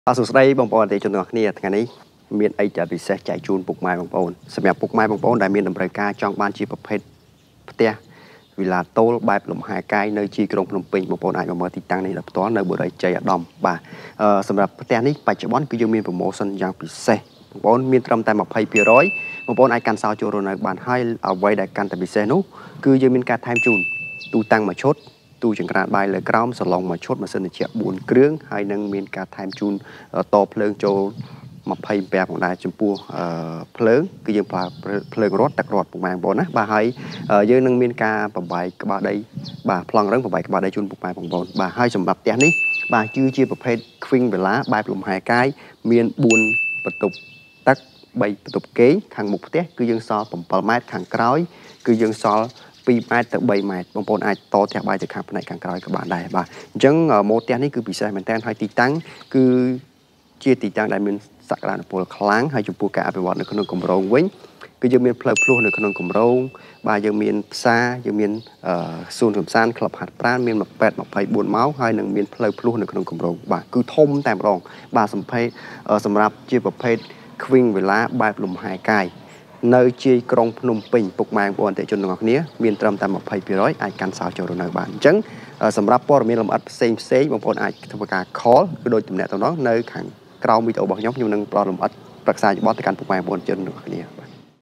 សួស្តីបងប្អូនអតិថិជនទាំងអស់គ្នាថ្ងៃនេះមានអីដែលពិសេសចែកជូនពុកម៉ែបងប្អូនសម្រាប់ពុកម៉ែបងប្អូនដែលមានតម្រូវការចង់បានជាប្រភេទផ្ទះវិឡាតូលបែបលំហែកាយនៅជីក្រុងភ្នំពេញបងប្អូនអាចមកមើលទីតាំងនេះដល់ផ្ទាល់នៅបុរីជ័យឧត្តមបាទសម្រាប់ផ្ទះនេះបច្ចុប្បន្នគឺយើងមានប្រូម៉ូសិនយ៉ាងពិសេសបងប្អូនមានត្រឹមតែ20%បងប្អូនអាចកាន់សោចូលរនៅបានហើយអ្វីដែលកាន់តែពិសេសនោះគឺយើងមានការថែមជូនទូតាំងមួយឈុតទូចង្ក្រានបាយលើក្រោមសឡុងមួយឈុតម៉ាស៊ីនត្រជាក់4គ្រឿងហើយនឹងមានការថែមជូនតភ្លើងចូល20ផងដែរចំពោះភ្លើងគឺយើងប្រើភ្លើងរត់ទឹករត់ពុកម៉ែបងប្អូនណាបាទហើយយើងនឹងមានការប្របាយក្បាលដីបាទប្លង់រឹងប្របាយក្បាលដីជូនពុកម៉ែបងប្អូនបាទហើយសម្រាប់ផ្ទះនេះបាទគឺជាប្រភេទ Queen Villa បែបលំហែកាយមាន4បន្ទប់ទឹក3បន្ទប់គេងខាងមុខផ្ទះគឺយើងសល់7ម៉ែត្រខាងក្រោយគឺយើងសល់2ម៉ែត្រទៅ3ម៉ែត្របងប្អូនអាចតផ្ទះបាយទៅខាងផ្នែកខាងក្រោយក៏បានដែរបាទអញ្ចឹងម៉ូដផ្ទះនេះគឺពិសេសមែនតើហើយទីតាំងគឺជាទីតាំងដែលមានសក្តានុពលខ្លាំងហើយចំពោះការអភិវឌ្ឍនៅក្នុងគម្រោងវិញគឺយើងមានផ្លូវភ្លោះនៅក្នុងគម្រោងបាទយើងមានផ្សារយើងមានសួនកំសាន្តក្លឹបហាត់ប្រាណមាន24ម៉ោងហើយនឹងមានផ្លូវភ្លោះនៅក្នុងគម្រោងបាទគឺធំតែម្ដងបាទសម្រាប់ជាប្រភេទ Queen Villa បែបលំហែកាយនៅជាយក្រុងភ្នំពេញពុកម៉ែបងប្អូនអតិថិជនទាំងអស់គ្នាមានត្រឹមតែ20%អាចកាន់សោចូលរនៅបានអញ្ចឹងសម្រាប់ព័ត៌មានលម្អិតផ្សេងបងប្អូនអាចធ្វើការ call គឺដូចតំណែងនៅខាងក្រោមវីដេអូរបស់ខ្ញុំនឹងផ្ដល់លម្អិតប្រឹក្សាយោបល់ទៅកាន់ពុកម៉ែបងប្អូនជនទាំងអស់គ្នា